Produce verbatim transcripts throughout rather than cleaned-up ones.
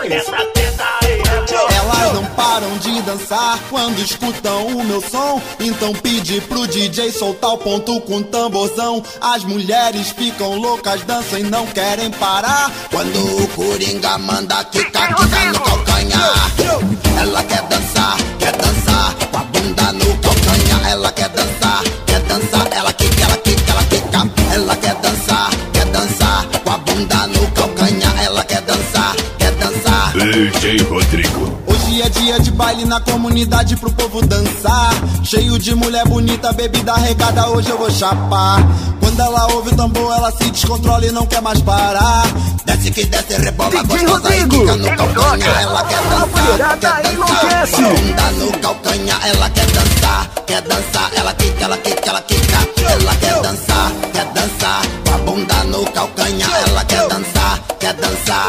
dois. Elas não param de dançar quando escutam o meu som. Então pede pro D J soltar o ponto com tamborzão. As mulheres ficam loucas, dançam e não querem parar. Quando o Coringa manda quica, quica no calcanhar. Ela quer dançar, quer dançar com a bunda no calcanhar. Ela quer dançar, quer dançar, ela quica, ela quica, ela quica. Ela quer dançar, quer dançar com a bunda no calcanhar. Ela quer dançar, quer dançar. D J Rodrigo. Hoje é dia de baile na comunidade pro povo dançar. Cheio de mulher bonita, bebida regada, hoje eu vou chapar. Quando ela ouve o tambor, ela se descontrola e não quer mais parar. Desce que desce, rebola gostosa e quica no calcanhar. Ela quer dançar, quer dançar com a bunda no calcanhar. Ela quer dançar, quer dançar, ela quica, ela quica, ela quica. Ela quer dançar, quer dançar com a bunda no calcanhar. Ela quer dançar, quer dançar.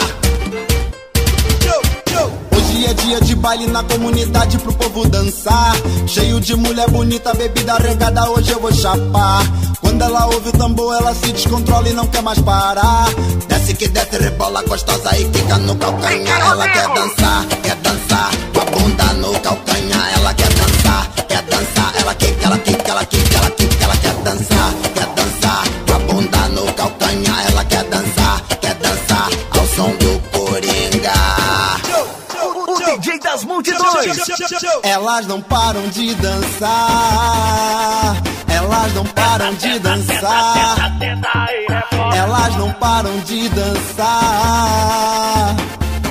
Hoje é dia de baile na comunidade pro povo dançar. Cheio de mulher bonita, bebida regada, hoje eu vou chapar. Quando ela ouve o tambor, ela se descontrola e não quer mais parar. Desce que desce, rebola gostosa e quica no calcanhar. Ela quer dançar, quer dançar com a bunda no calcanhar. Ela quer dançar, quer dançar, ela quica, ela quica, ela quica, ela quica. Ela quer dançar, quer dançar com a bunda no calcanhar. Ela quer dançar, quer dançar ao som do Coringa. D J das multidões. Elas não param de dançar. Elas não param de dançar. Elas não param de dançar.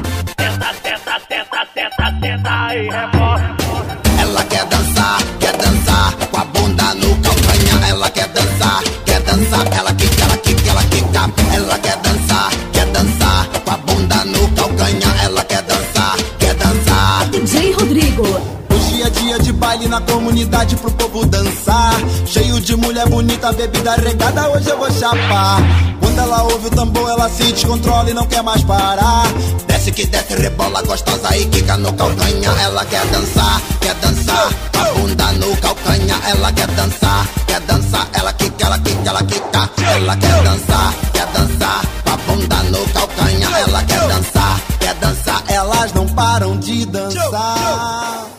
Ela quer dançar, quer dançar com a bunda no calcanhar. Ela quer dançar, quer dançar, ela quica, ela quica, ela quica. Ela quer dançar, quer dançar com a bunda no calcanhar. Ela quer dançar, quer dançar. D J Rodrigo. Hoje é dia de baile na comunidade pro povo dançar. Cheio de mulher bonita, bebida regada, hoje eu vou chapar. Quando ela ouve o tambor, ela se descontrola e não quer mais parar. Desce que desce, rebola gostosa e quica no calcanhar. Ela quer dançar, quer dançar com a bunda no calcanhar. Ela quer dançar, quer dançar, ela quica, ela quica, ela quica. Ela quer dançar, quer dançar com a bunda no calcanhar. Ela quer dançar, quer dançar, elas não param de dançar.